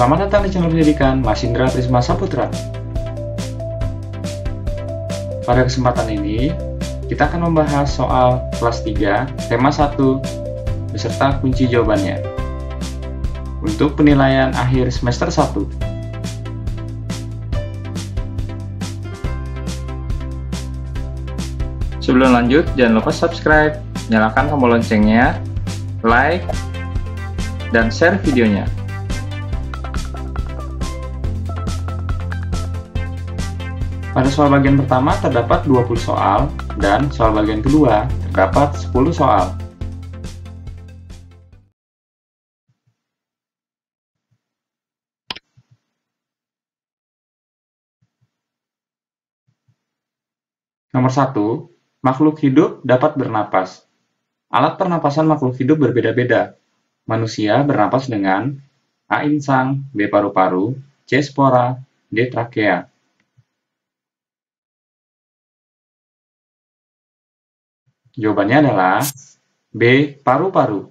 Selamat datang di channel pendidikan Masindra Trisma Saputra. Pada kesempatan ini, kita akan membahas soal kelas 3, tema 1, beserta kunci jawabannya. Untuk penilaian akhir semester 1. Sebelum lanjut, jangan lupa subscribe, nyalakan tombol loncengnya, like, dan share videonya. Pada soal bagian pertama terdapat 20 soal, dan soal bagian kedua terdapat 10 soal. Nomor 1, makhluk hidup dapat bernapas. Alat pernapasan makhluk hidup berbeda-beda. Manusia bernapas dengan A. insang, B. paru-paru, C. spora, D. trakea. Jawabannya adalah B. paru-paru.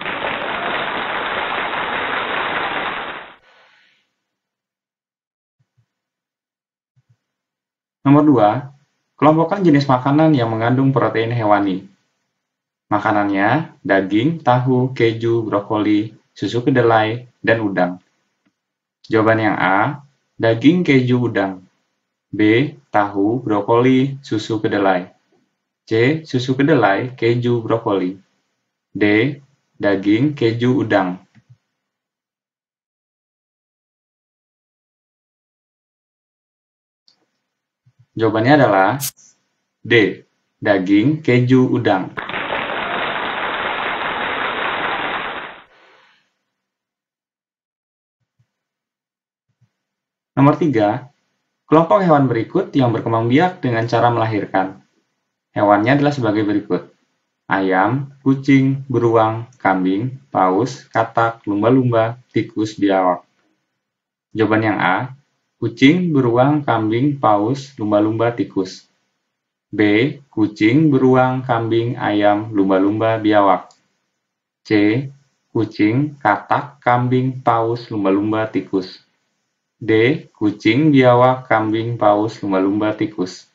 Nomor 2, kelompokkan jenis makanan yang mengandung protein hewani. Makanannya daging, tahu, keju, brokoli, susu kedelai, dan udang. Jawaban yang A, daging, keju, udang. B, tahu, brokoli, susu kedelai. C. Susu kedelai, keju, brokoli. D. Daging, keju, udang. Jawabannya adalah D. Daging, keju, udang. Nomor 3. Kelompok hewan berikut yang berkembang biak dengan cara melahirkan. Hewannya adalah sebagai berikut: ayam, kucing, beruang, kambing, paus, katak, lumba-lumba, tikus, biawak. Jawaban yang A, kucing, beruang, kambing, paus, lumba-lumba, tikus. B, kucing, beruang, kambing, ayam, lumba-lumba, biawak. C, kucing, katak, kambing, paus, lumba-lumba, tikus. D, kucing, biawak, kambing, paus, lumba-lumba, tikus.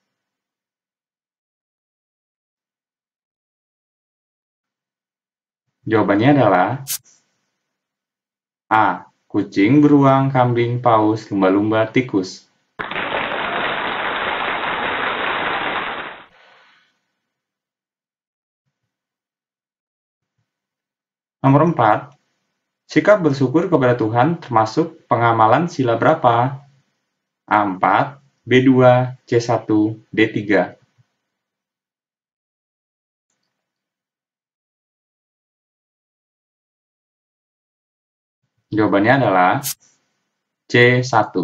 Jawabannya adalah A. Kucing, beruang, kambing, paus, lumba-lumba, tikus. Nomor 4. Sikap bersyukur kepada Tuhan termasuk pengamalan sila berapa? A4, B2, C1, D3. Jawabannya adalah C1.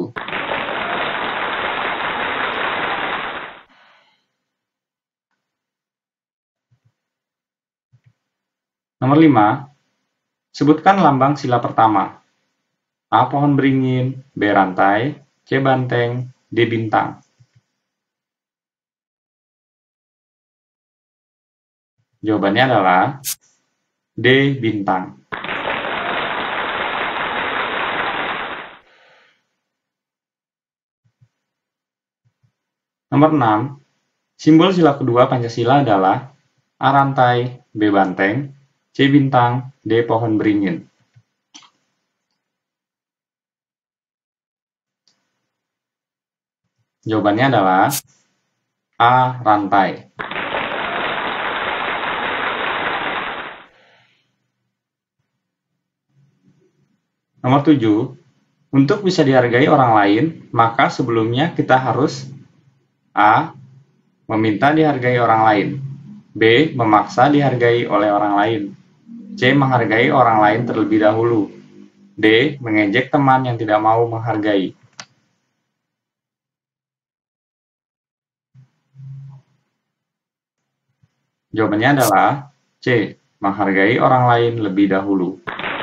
Nomor 5. Sebutkan lambang sila pertama. A. Pohon beringin, B. Rantai, C. Banteng, D. Bintang. Jawabannya adalah D. Bintang. Nomor 6. Simbol sila kedua Pancasila adalah A. Rantai, B. Banteng, C. Bintang, D. Pohon beringin. Jawabannya adalah A. Rantai. Nomor 7. Untuk bisa dihargai orang lain, maka sebelumnya kita harus A. Meminta dihargai orang lain. B. Memaksa dihargai oleh orang lain. C. Menghargai orang lain terlebih dahulu. D. Mengejek teman yang tidak mau menghargai. Jawabannya adalah C. Menghargai orang lain lebih dahulu.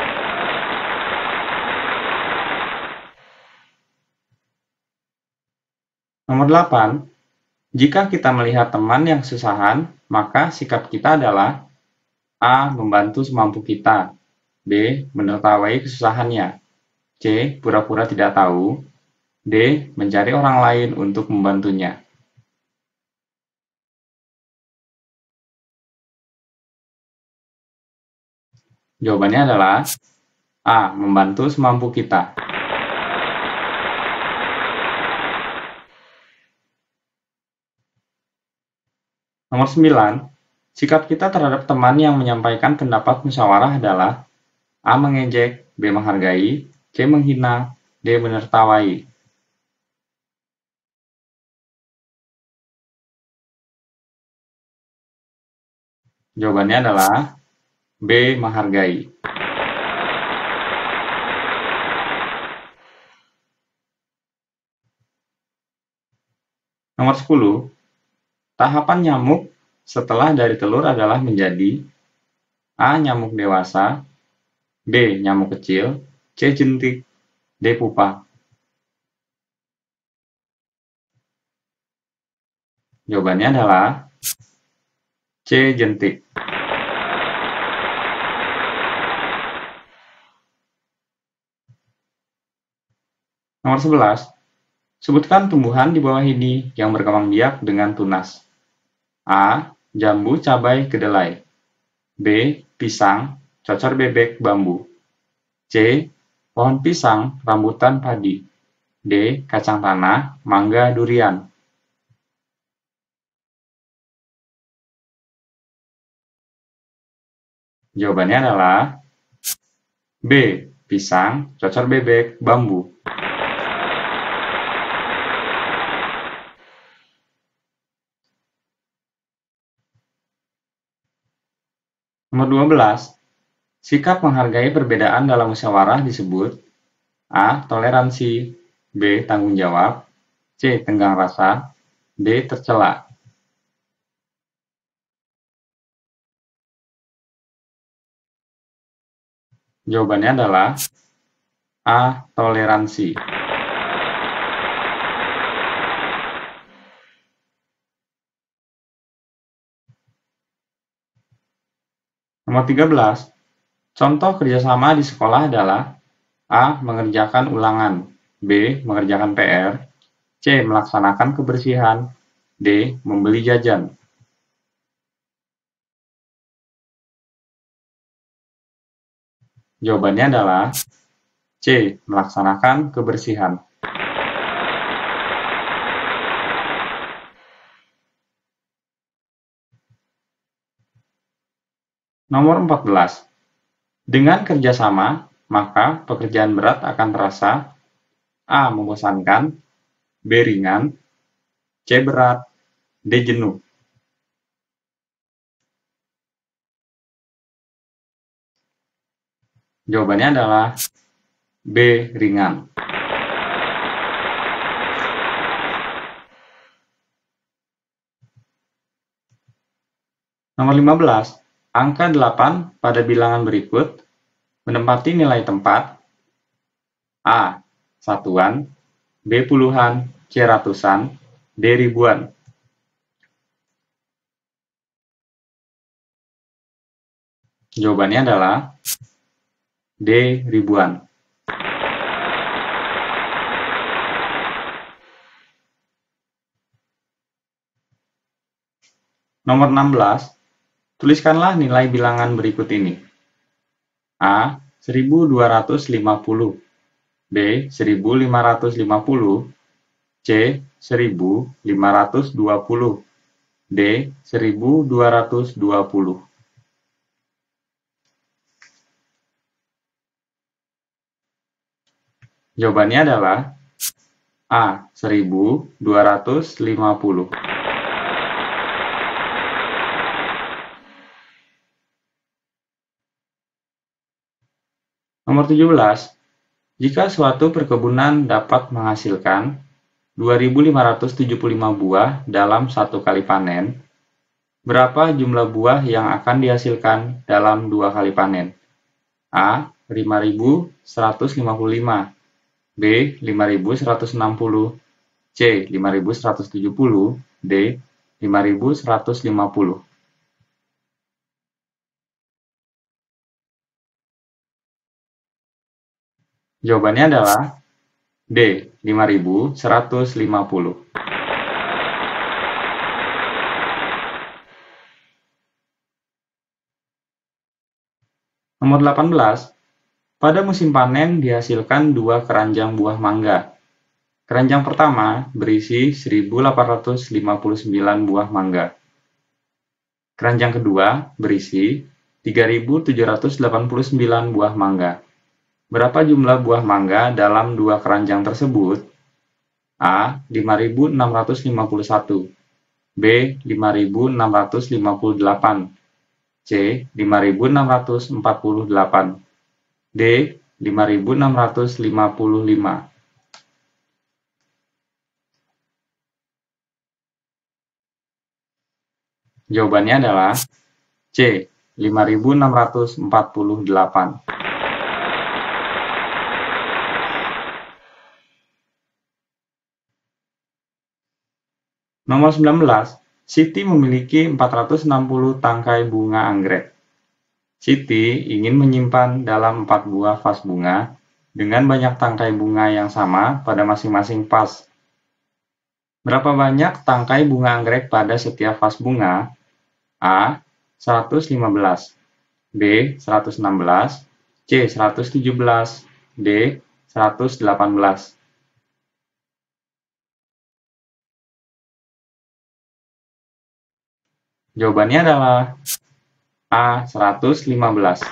Nomor 8. Jika kita melihat teman yang kesusahan, maka sikap kita adalah A. Membantu semampu kita. B. Menertawai kesusahannya. C. Pura-pura tidak tahu. D. Mencari orang lain untuk membantunya. Jawabannya adalah A. Membantu semampu kita. Nomor 9. Sikap kita terhadap teman yang menyampaikan pendapat musyawarah adalah A. Mengejek, B. Menghargai, C. Menghina, D. Menertawai. Jawabannya adalah B. Menghargai. Nomor 10. Tahapan nyamuk setelah dari telur adalah menjadi A. Nyamuk dewasa, B. Nyamuk kecil, C. Jentik, D. Pupa. Jawabannya adalah C. Jentik. Nomor 11. Sebutkan tumbuhan di bawah ini yang berkembang biak dengan tunas. A. Jambu, cabai, kedelai. B. Pisang, cocor bebek, bambu. C. Pohon pisang, rambutan, padi. D. Kacang tanah, mangga, durian. Jawabannya adalah B. Pisang, cocor bebek, bambu. Nomor 12. Sikap menghargai perbedaan dalam musyawarah disebut A. Toleransi, B. Tanggung jawab, C. Tenggang rasa, D. Tercela. Jawabannya adalah A. Toleransi. Nomor 13. Contoh kerjasama di sekolah adalah A. Mengerjakan ulangan, B. Mengerjakan PR, C. Melaksanakan kebersihan, D. Membeli jajan. Jawabannya adalah C. Melaksanakan kebersihan. Nomor 14. Dengan kerjasama, maka pekerjaan berat akan terasa A. Membosankan, B. Ringan, C. Berat, D. Jenuh. Jawabannya adalah B. Ringan. Nomor 15. Angka 8 pada bilangan berikut menempati nilai tempat A. Satuan, B. Puluhan, C. Ratusan, D. Ribuan. Jawabannya adalah D. Ribuan. Nomor 16. Tuliskanlah nilai bilangan berikut ini. A. 1250, B. 1550, C. 1520, D. 1220. Jawabannya adalah A. 1250. Nomor 17. Jika suatu perkebunan dapat menghasilkan 2.575 buah dalam satu kali panen, berapa jumlah buah yang akan dihasilkan dalam 2 kali panen? A. 5.155, B. 5.160, C. 5.170, D. 5.150. Jawabannya adalah D. 5.150. Nomor 18. Pada musim panen dihasilkan 2 keranjang buah mangga. Keranjang pertama berisi 1.859 buah mangga. Keranjang kedua berisi 3.789 buah mangga. Berapa jumlah buah mangga dalam 2 keranjang tersebut? A. 5.651, B. 5.658, C. 5.648, D. 5.655. Jawabannya adalah C. 5.648. Nomor 19. Siti memiliki 460 tangkai bunga anggrek. Siti ingin menyimpan dalam 4 buah vas bunga dengan banyak tangkai bunga yang sama pada masing-masing vas. Berapa banyak tangkai bunga anggrek pada setiap vas bunga? A. 115, B. 116, C. 117, D. 118. Jawabannya adalah A. 115.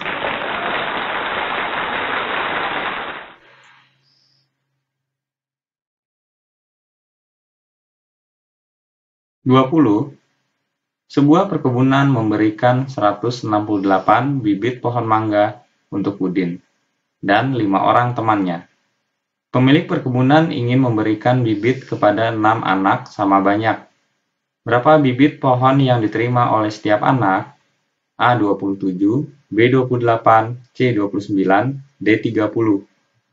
Sebuah perkebunan memberikan 168 bibit pohon mangga untuk Udin dan 5 orang temannya. Pemilik perkebunan ingin memberikan bibit kepada 6 anak sama banyak. Berapa bibit pohon yang diterima oleh setiap anak? A. 27, B. 28, C. 29, D. 30.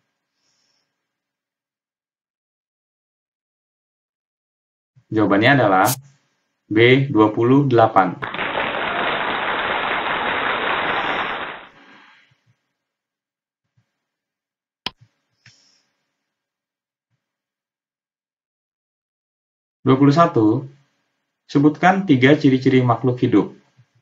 Jawabannya adalah B. 28. Sebutkan 3 ciri-ciri makhluk hidup.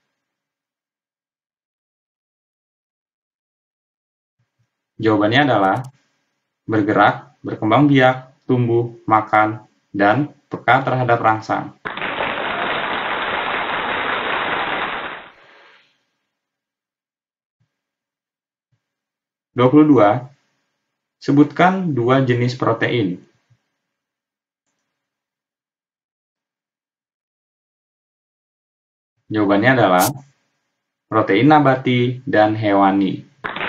Jawabannya adalah bergerak, berkembang biak, tumbuh, makan, dan peka terhadap rangsang. Sebutkan 2 jenis protein. Jawabannya adalah protein nabati dan hewani.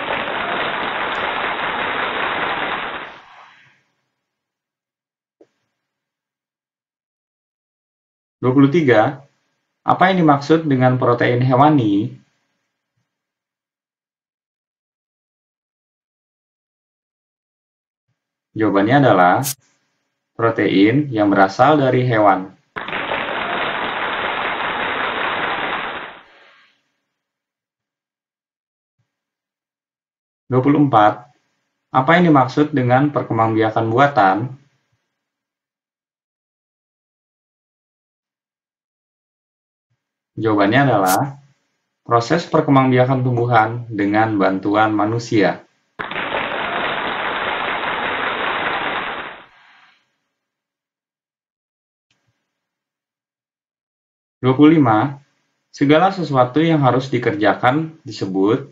Apa yang dimaksud dengan protein hewani? Jawabannya adalah protein yang berasal dari hewan. Apa yang dimaksud dengan perkembangbiakan buatan? Jawabannya adalah proses perkembangbiakan tumbuhan dengan bantuan manusia. Segala sesuatu yang harus dikerjakan disebut.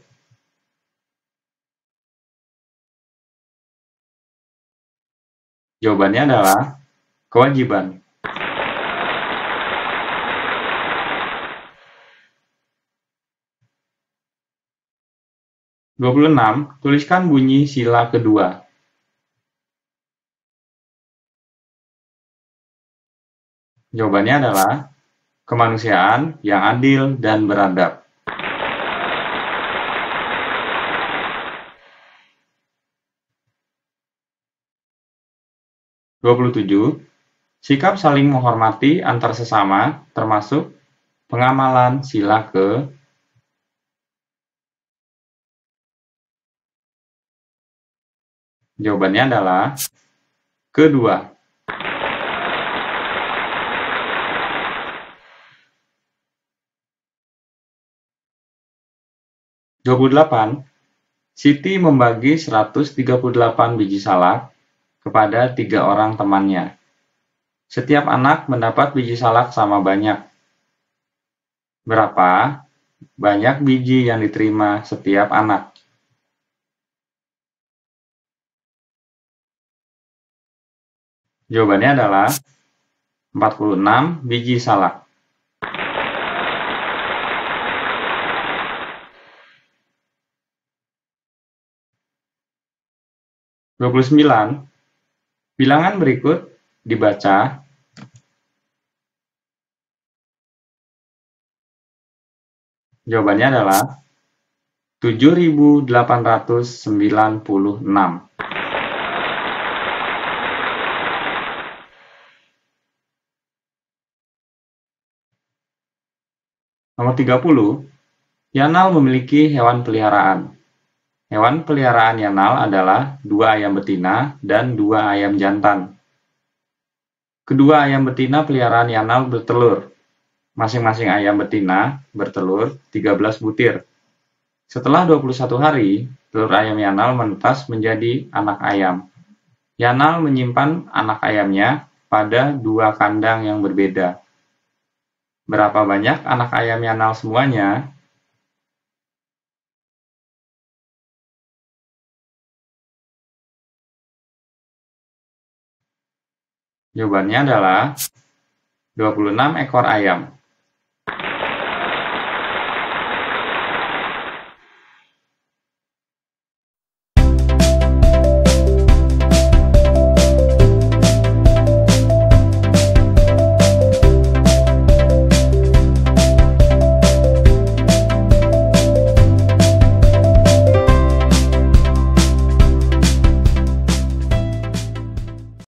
Jawabannya adalah kewajiban. Tuliskan bunyi sila kedua. Jawabannya adalah kemanusiaan yang adil dan beradab. Sikap saling menghormati antar sesama termasuk pengamalan sila ke. Jawabannya adalah kedua. 28. Siti membagi 138 biji salak kepada 3 orang temannya. Setiap anak mendapat biji salak sama banyak. Berapa banyak biji yang diterima setiap anak? Jawabannya adalah 46 biji salak. 29. Bilangan berikut dibaca. Jawabannya adalah 7.896. Nomor 30. Yanal memiliki hewan peliharaan. Hewan peliharaan Yanal adalah 2 ayam betina dan 2 ayam jantan. Kedua ayam betina peliharaan Yanal bertelur. Masing-masing ayam betina bertelur 13 butir. Setelah 21 hari, telur ayam Yanal menetas menjadi anak ayam. Yanal menyimpan anak ayamnya pada 2 kandang yang berbeda. Berapa banyak anak ayam Yanal semuanya? Jawabannya adalah 26 ekor ayam.